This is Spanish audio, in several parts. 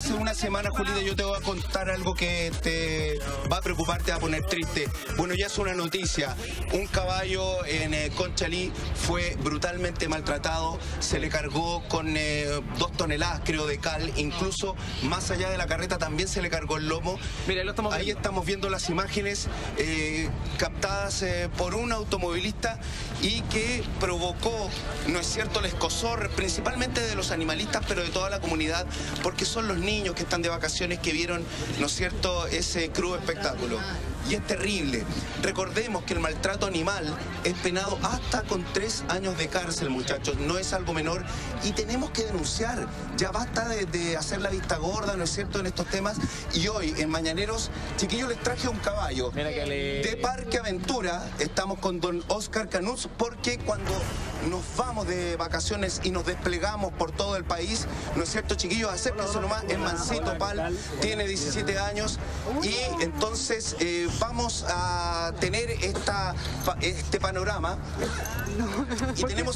hace una semana, Julita, yo te voy a contar algo que te va a preocupar, te va a poner triste. Bueno, ya es una noticia. Un caballo en Conchalí fue brutalmente maltratado, se le cargó con 2 toneladas, creo, de cal, incluso más allá de la carreta también se le cargó el lomo. Mira, lo estamos viendo. Ahí estamos viendo las imágenes captadas por un automovilista y que provocó, ¿no es cierto?, el escozor, principalmente de los animalistas, pero de toda la comunidad, porque son los niños que están de vacaciones que vieron, ¿no es cierto?, ese crudo espectáculo. Y es terrible. Recordemos que el maltrato animal es penado hasta con 3 años de cárcel, muchachos. No es algo menor y tenemos que denunciar. Ya basta de hacer la vista gorda, ¿no es cierto?, en estos temas. Y hoy, en Mañaneros, chiquillos, les traje un caballo de Parque Aventura. Estamos con don Oscar Canuz, porque cuando nos vamos de vacaciones y nos desplegamos por todo el país, ¿no es cierto, chiquillos? Acérquense nomás, es Mancito Pal, tiene 17 años y entonces vamos a tener este panorama. Y tenemos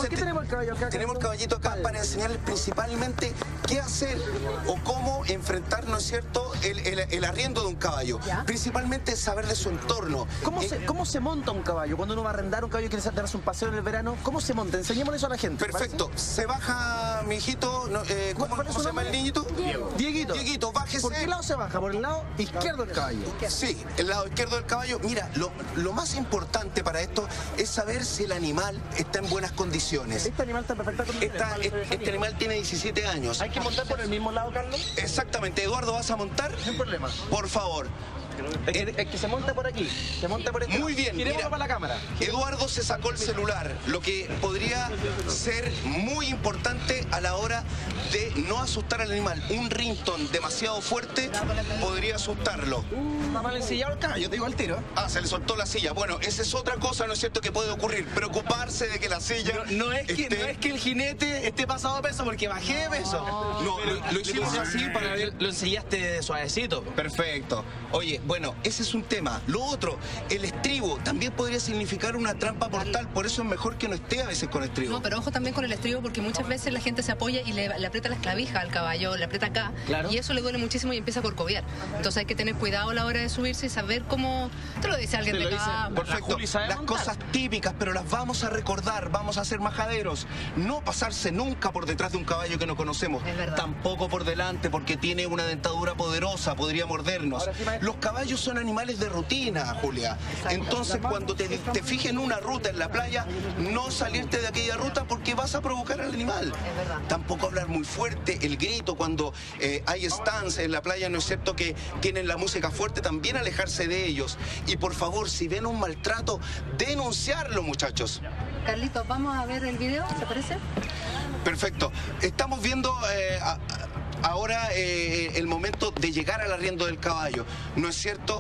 el caballito acá para enseñarles principalmente qué hacer o cómo enfrentar, ¿no es cierto?, el arriendo de un caballo. Principalmente saber de su entorno. ¿Cómo se monta un caballo? Cuando uno va a arrendar un caballo y quiere darse un paseo en el verano, ¿cómo se monta? Enseñémosle eso a la gente. Perfecto. Se baja, mi hijito, ¿cómo se llama el niñito? Dieguito. Dieguito, bájese. ¿Por qué lado se baja? ¿Por el lado izquierdo del caballo? Sí, el lado izquierdo del caballo. Mira, lo más importante para esto es saber si el animal está en buenas condiciones. ¿Este animal está en perfecta condición? Este animal tiene 17 años. ¿Hay que montar por el mismo lado, Carlos? Exactamente. Eduardo, ¿vas a montar? Sin problema. Por favor. Es que se monta por aquí, se monta por este. Muy bien, mira, para la cámara. Eduardo se sacó el celular, lo que podría ser muy importante a la hora de no asustar al animal. Un ringtone demasiado fuerte podría asustarlo. Está mal ensillado el caballo, te digo al tiro. Ah, se le soltó la silla. Bueno, esa es otra cosa, ¿no es cierto?, que puede ocurrir. Preocuparse de que la silla... No es que el jinete esté pasado de peso, porque bajé de peso. No, lo hicimos así para ver... Lo ensillaste suavecito. Perfecto. Oye, bueno, ese es un tema. Lo otro, el estribo también podría significar una trampa mortal, por eso es mejor que no esté a veces con estribo. No, pero ojo también con el estribo, porque muchas veces la gente se apoya y le aprieta las clavijas al caballo, le aprieta acá, claro, y eso le duele muchísimo y empieza a corcoviar. Entonces hay que tener cuidado a la hora de subirse y saber cómo... Te lo dice alguien de acá. Perfecto. Las cosas típicas, pero las vamos a recordar, vamos a ser majaderos. No pasarse nunca por detrás de un caballo que no conocemos. Tampoco por delante, porque tiene una dentadura poderosa, podría mordernos. Los caballos son animales de rutina, Julia. Entonces, cuando te fijes en una ruta en la playa, no salirte de aquella ruta porque vas a provocar al animal. Tampoco hablar muy fuerte, el grito cuando hay stands en la playa, ¿no es cierto?, que tienen la música fuerte, también alejarse de ellos. Y por favor, si ven un maltrato, denunciarlo, muchachos. Carlitos, vamos a ver el video, ¿te parece? Perfecto. Estamos viendo... ahora el momento de llegar al arriendo del caballo, ¿no es cierto?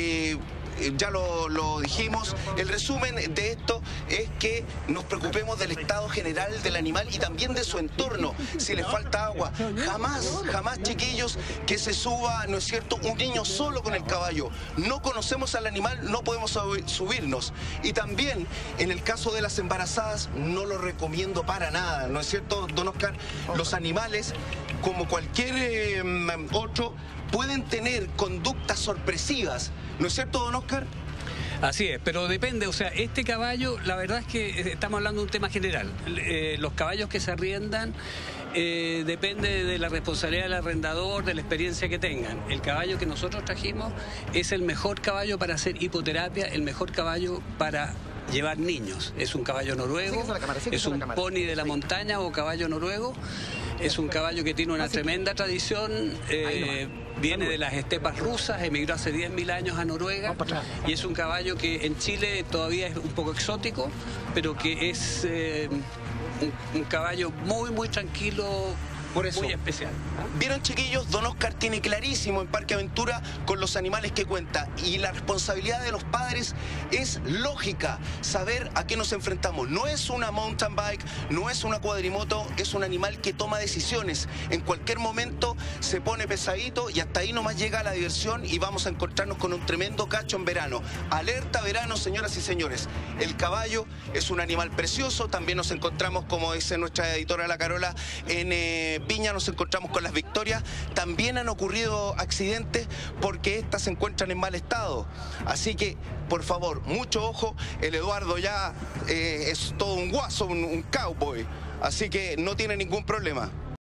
Ya lo dijimos. El resumen de esto es que nos preocupemos del estado general del animal y también de su entorno, si le falta agua. Jamás, chiquillos, que se suba, ¿no es cierto?, un niño solo con el caballo. No conocemos al animal, no podemos subirnos. Y también, en el caso de las embarazadas, no lo recomiendo para nada, ¿no es cierto, don Oscar? Los animales, como cualquier otro, pueden tener conductas sorpresivas, ¿no es cierto, don Oscar? Así es, pero depende, o sea, este caballo, la verdad es que estamos hablando de un tema general. Los caballos que se arriendan depende de la responsabilidad del arrendador, de la experiencia que tengan. El caballo que nosotros trajimos es el mejor caballo para hacer hipoterapia, el mejor caballo para llevar niños. Es un caballo noruego, es un pony de la montaña o caballo noruego. Es un caballo que tiene una tremenda tradición, viene de las estepas rusas, emigró hace 10.000 años a Noruega y es un caballo que en Chile todavía es un poco exótico, pero que es un caballo muy tranquilo, por eso, muy especial. ¿Vieron, chiquillos? Don Oscar tiene clarísimo en Parque Aventura con los animales que cuenta. Y la responsabilidad de los padres es lógica, saber a qué nos enfrentamos. No es una mountain bike, no es una cuadrimoto, es un animal que toma decisiones. En cualquier momento se pone pesadito y hasta ahí nomás llega la diversión y vamos a encontrarnos con un tremendo cacho en verano. Alerta verano, señoras y señores. El caballo es un animal precioso. También nos encontramos, como dice nuestra editora La Carola, en Viña, nos encontramos con Las Victorias, también han ocurrido accidentes porque estas se encuentran en mal estado. Así que, por favor, mucho ojo, el Eduardo ya es todo un guaso, un cowboy, así que no tiene ningún problema.